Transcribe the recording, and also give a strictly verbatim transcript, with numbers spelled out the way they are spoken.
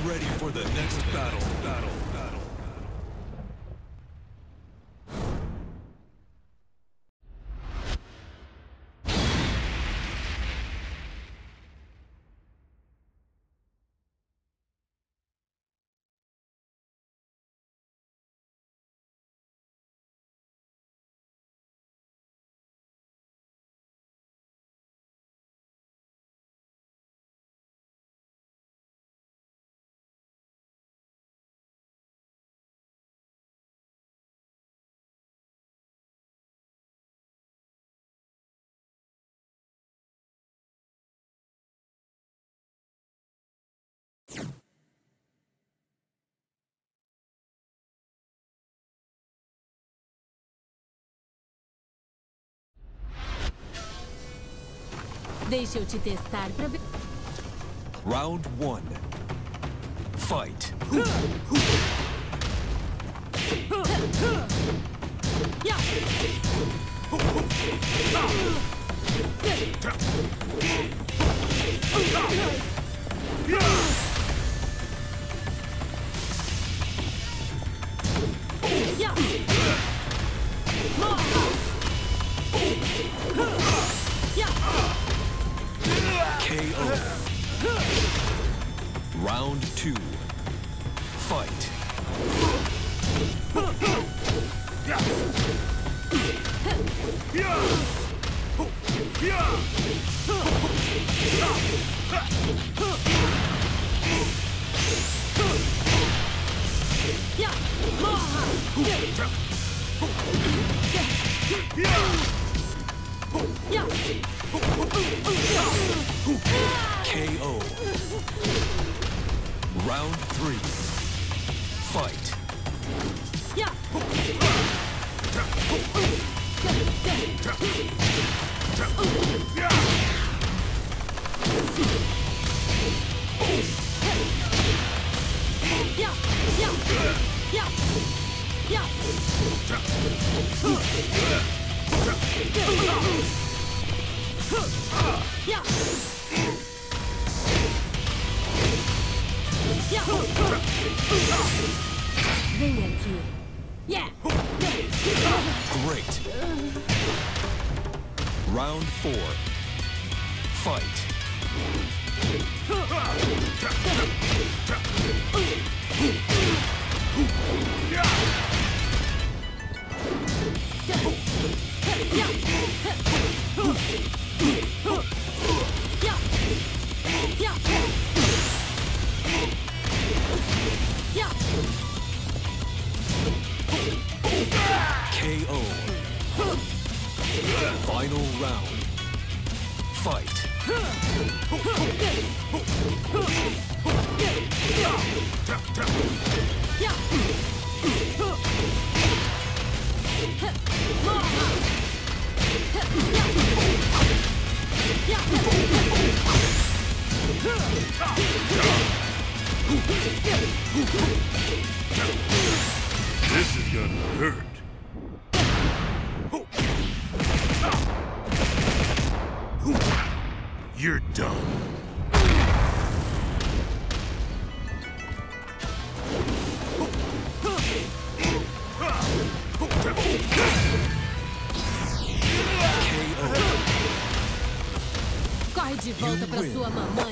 ready for the next battle. Battle. Battle. Deixa eu te testar pra ver. Round one. Fight. K O. Round two. Fight. K O. Round three. Fight. Vem aqui. Yeah. Great. Round four. Fight. K O. Final round. Fight. This is gonna hurt. You're done. Corre de volta pra sua mamãe.